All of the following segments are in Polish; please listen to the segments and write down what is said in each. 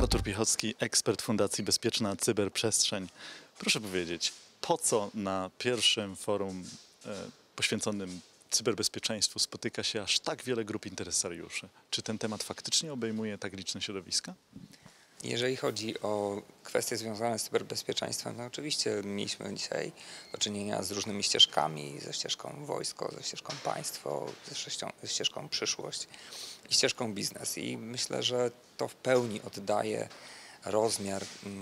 Artur Piechocki, ekspert Fundacji Bezpieczna Cyberprzestrzeń. Proszę powiedzieć, po co na pierwszym forum poświęconym cyberbezpieczeństwu spotyka się aż tak wiele grup interesariuszy? Czy ten temat faktycznie obejmuje tak liczne środowiska? Jeżeli chodzi o kwestie związane z cyberbezpieczeństwem, to oczywiście mieliśmy dzisiaj do czynienia z różnymi ścieżkami, ze ścieżką wojsko, ze ścieżką państwo, ze ścieżką przyszłość i ścieżką biznes. I myślę, że to w pełni oddaje rozmiar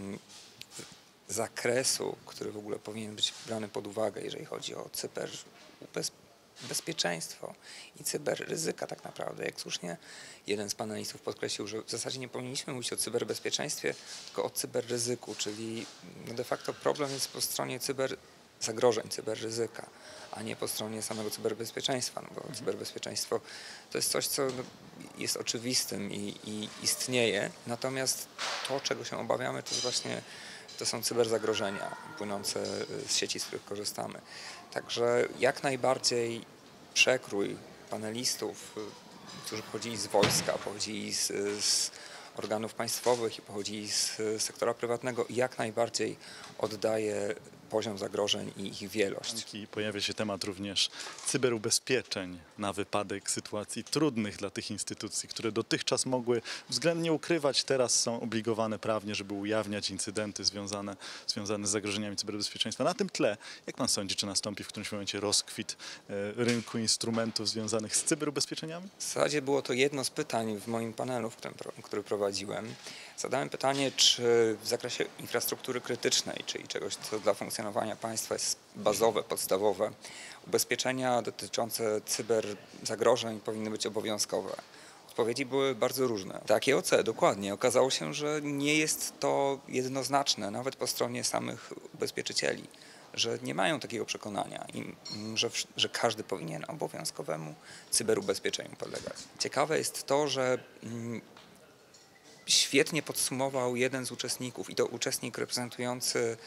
zakresu, który w ogóle powinien być brany pod uwagę, jeżeli chodzi o cyberbezpieczeństwo i cyberryzyka tak naprawdę. Jak słusznie jeden z panelistów podkreślił, że w zasadzie nie powinniśmy mówić o cyberbezpieczeństwie, tylko o cyberryzyku, czyli de facto problem jest po stronie cyberzagrożeń, cyberryzyka, a nie po stronie samego cyberbezpieczeństwa, no bo cyberbezpieczeństwo to jest coś, co jest oczywistym i istnieje, natomiast to, czego się obawiamy, to są cyberzagrożenia płynące z sieci, z których korzystamy. Także jak najbardziej przekrój panelistów, którzy pochodzili z wojska, pochodzili z organów państwowych i pochodzili z sektora prywatnego, jak najbardziej oddaje poziom zagrożeń i ich wielość. I pojawia się temat również cyberubezpieczeń na wypadek sytuacji trudnych dla tych instytucji, które dotychczas mogły względnie ukrywać, teraz są obligowane prawnie, żeby ujawniać incydenty związane z zagrożeniami cyberbezpieczeństwa. Na tym tle, jak pan sądzi, czy nastąpi w którymś momencie rozkwit rynku instrumentów związanych z cyberubezpieczeniami? W zasadzie było to jedno z pytań w moim panelu, który prowadziłem. Zadałem pytanie, czy w zakresie infrastruktury krytycznej, czyli czegoś, co dla funkcjonowania państwa jest bazowe, podstawowe, ubezpieczenia dotyczące cyberzagrożeń powinny być obowiązkowe. Odpowiedzi były bardzo różne. Takie OC, dokładnie. Okazało się, że nie jest to jednoznaczne, nawet po stronie samych ubezpieczycieli, że nie mają takiego przekonania, że każdy powinien obowiązkowemu cyberubezpieczeniu podlegać. Ciekawe jest to, że świetnie podsumował jeden z uczestników, i to uczestnik reprezentujący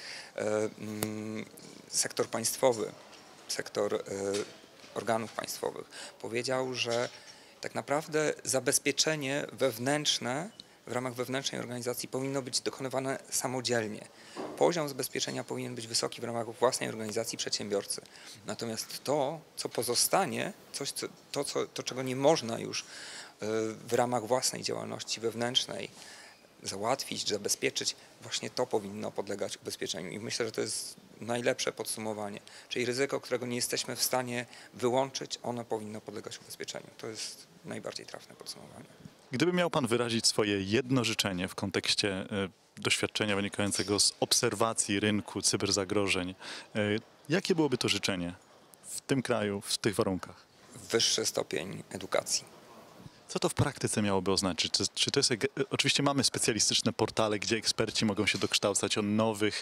sektor państwowy, sektor organów państwowych. Powiedział, że tak naprawdę zabezpieczenie wewnętrzne w ramach wewnętrznej organizacji powinno być dokonywane samodzielnie. Poziom zabezpieczenia powinien być wysoki w ramach własnej organizacji przedsiębiorcy. Natomiast to, co pozostanie, to czego nie można już w ramach własnej działalności wewnętrznej załatwić, zabezpieczyć, właśnie to powinno podlegać ubezpieczeniu. I myślę, że to jest najlepsze podsumowanie. Czyli ryzyko, którego nie jesteśmy w stanie wyłączyć, ono powinno podlegać ubezpieczeniu. To jest najbardziej trafne podsumowanie. Gdyby miał pan wyrazić swoje jedno życzenie w kontekście doświadczenia wynikającego z obserwacji rynku cyberzagrożeń, jakie byłoby to życzenie w tym kraju, w tych warunkach? Wyższy stopień edukacji. Co to w praktyce miałoby oznaczyć? Czy to jest, oczywiście mamy specjalistyczne portale, gdzie eksperci mogą się dokształcać o nowych,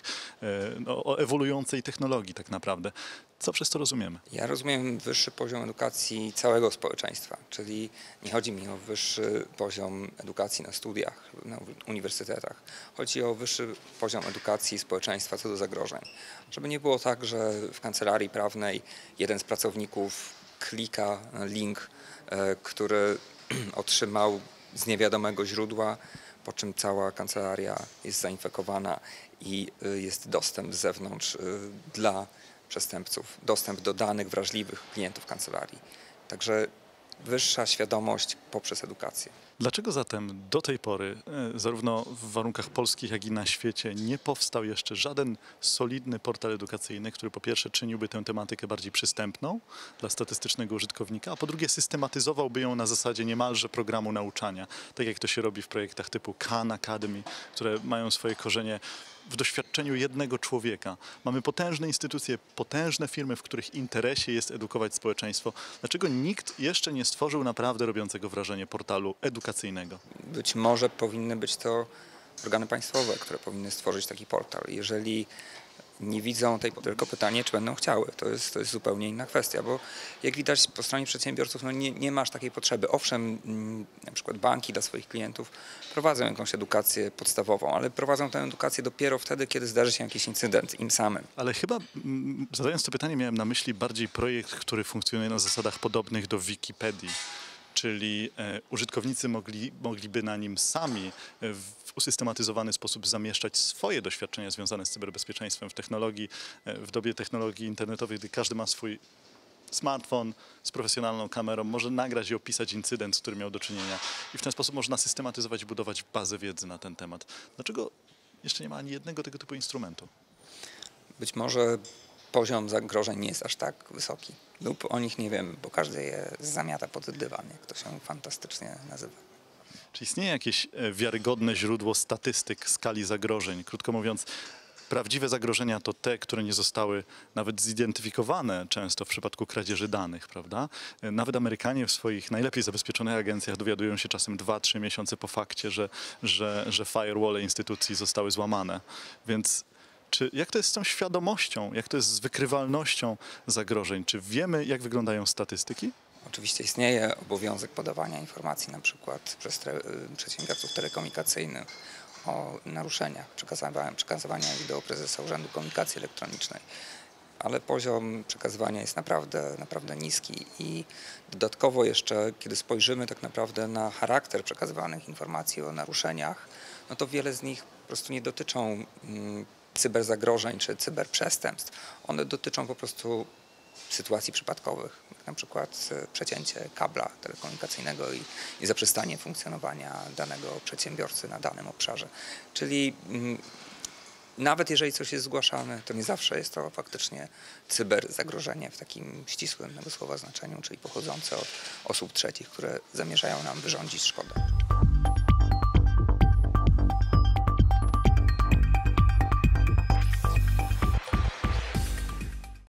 o ewoluującej technologii tak naprawdę. Co przez to rozumiemy? Ja rozumiem wyższy poziom edukacji całego społeczeństwa, czyli nie chodzi mi o wyższy poziom edukacji na studiach, na uniwersytetach. Chodzi o wyższy poziom edukacji społeczeństwa co do zagrożeń. Żeby nie było tak, że w kancelarii prawnej jeden z pracowników klika na link, który otrzymał z niewiadomego źródła, po czym cała kancelaria jest zainfekowana i jest dostęp z zewnątrz dla przestępców, dostęp do danych wrażliwych klientów kancelarii. Także wyższa świadomość poprzez edukację. Dlaczego zatem do tej pory, zarówno w warunkach polskich, jak i na świecie, nie powstał jeszcze żaden solidny portal edukacyjny, który po pierwsze czyniłby tę tematykę bardziej przystępną dla statystycznego użytkownika, a po drugie systematyzowałby ją na zasadzie niemalże programu nauczania, tak jak to się robi w projektach typu Khan Academy, które mają swoje korzenie w doświadczeniu jednego człowieka. Mamy potężne instytucje, potężne firmy, w których interesie jest edukować społeczeństwo. Dlaczego nikt jeszcze nie stworzył naprawdę robiącego wrażenie portalu edukacyjnego? Być może powinny być to organy państwowe, które powinny stworzyć taki portal. Jeżeli nie widzą tylko pytanie, czy będą chciały. To jest zupełnie inna kwestia, bo jak widać po stronie przedsiębiorców nie masz takiej potrzeby. Owszem, na przykład banki dla swoich klientów prowadzą jakąś edukację podstawową, ale prowadzą tę edukację dopiero wtedy, kiedy zdarzy się jakiś incydent im samym. Ale chyba zadając to pytanie miałem na myśli bardziej projekt, który funkcjonuje na zasadach podobnych do Wikipedii. czyli użytkownicy mogliby na nim sami w usystematyzowany sposób zamieszczać swoje doświadczenia związane z cyberbezpieczeństwem w technologii, w dobie technologii internetowej, gdy każdy ma swój smartfon z profesjonalną kamerą, może nagrać i opisać incydent, z którym miał do czynienia i w ten sposób można systematyzować i budować bazę wiedzy na ten temat. Dlaczego jeszcze nie ma ani jednego tego typu instrumentu? Być może poziom zagrożeń nie jest aż tak wysoki lub o nich nie wiemy, bo każdy je zamiata pod dywan, jak to się fantastycznie nazywa. Czy istnieje jakieś wiarygodne źródło statystyk skali zagrożeń? Krótko mówiąc, prawdziwe zagrożenia to te, które nie zostały nawet zidentyfikowane często w przypadku kradzieży danych, prawda? Nawet Amerykanie w swoich najlepiej zabezpieczonych agencjach dowiadują się czasem 2-3 miesiące po fakcie, że firewall instytucji zostały złamane. Więc jak to jest z tą świadomością, jak to jest z wykrywalnością zagrożeń? Czy wiemy, jak wyglądają statystyki? Oczywiście istnieje obowiązek podawania informacji na przykład przez przedsiębiorców telekomunikacyjnych o naruszeniach, przekazywania ich do prezesa Urzędu Komunikacji Elektronicznej, ale poziom przekazywania jest naprawdę niski i dodatkowo jeszcze, kiedy spojrzymy tak naprawdę na charakter przekazywanych informacji o naruszeniach, no to wiele z nich po prostu nie dotyczą cyberzagrożeń czy cyberprzestępstw. One dotyczą po prostu sytuacji przypadkowych, jak na przykład przecięcie kabla telekomunikacyjnego i zaprzestanie funkcjonowania danego przedsiębiorcy na danym obszarze. Czyli nawet jeżeli coś jest zgłaszane, to nie zawsze jest to faktycznie cyberzagrożenie w takim ścisłym tego słowa znaczeniu, czyli pochodzące od osób trzecich, które zamierzają nam wyrządzić szkodę.